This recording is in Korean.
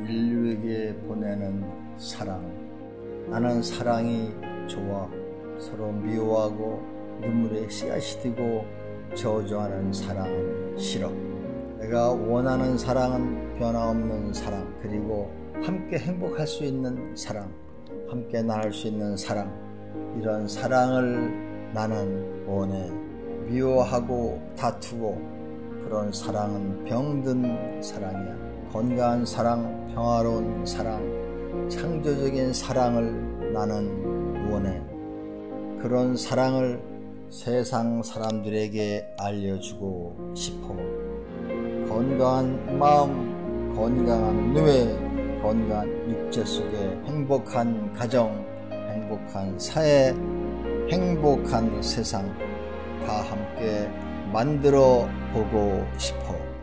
인류에게 보내는 사랑. 나는 사랑이 좋아. 서로 미워하고 눈물에 씨앗이 되고 저주하는 사랑은 싫어. 내가 원하는 사랑은 변화없는 사랑, 그리고 함께 행복할 수 있는 사랑, 함께 나눌 수 있는 사랑. 이런 사랑을 나는 원해. 미워하고 다투고 그런 사랑은 병든 사랑이야. 건강한 사랑, 평화로운 사랑, 창조적인 사랑을 나는 원해. 그런 사랑을 세상 사람들에게 알려주고 싶어. 건강한 마음, 건강한 뇌, 건강한 육체 속에 행복한 가정, 행복한 사회, 행복한 세상 다 함께 만들어 보고 싶어.